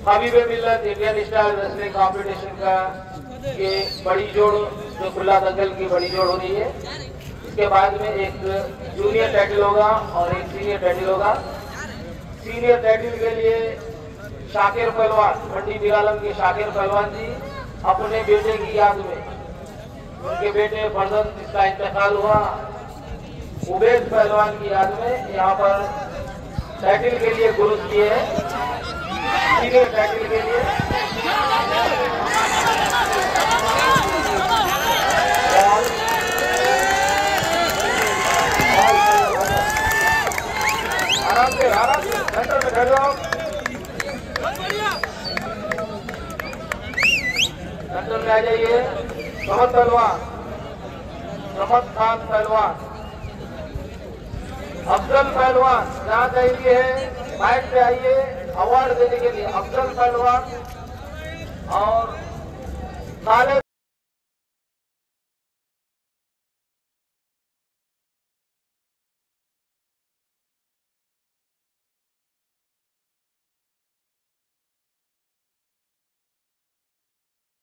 हबीबे मिल्लत Indian style wrestling competition का ये बड़ी जोड़ जो खुला दंगल की बड़ी जोड़ हो रही है। इसके बाद में एक जूनियर टाइटल होगा और एक सीनियर टाइटल होगा। सीनियर टाइटल के लिए शाकिर पहलवान, मंडी बिरालम के शाकिर पहलवान जी अपने बेटे की याद में, उनके बेटे फरजंद जिसका इंतकाल हुआ उबैद पहलवान की याद में यहाँ पर टाइटल के लिए गुरुज किए हैं। सीनियर टाइटल के लिए आराम से सेंटर में खड़े हो, सेंटर में आ जाइए। समद पहलवान, समद खान पहलवान, अफजल पहलवान जहाँ चाहिए है माइक पे आइए अवार्ड देने के लिए। अफजल पहलवान और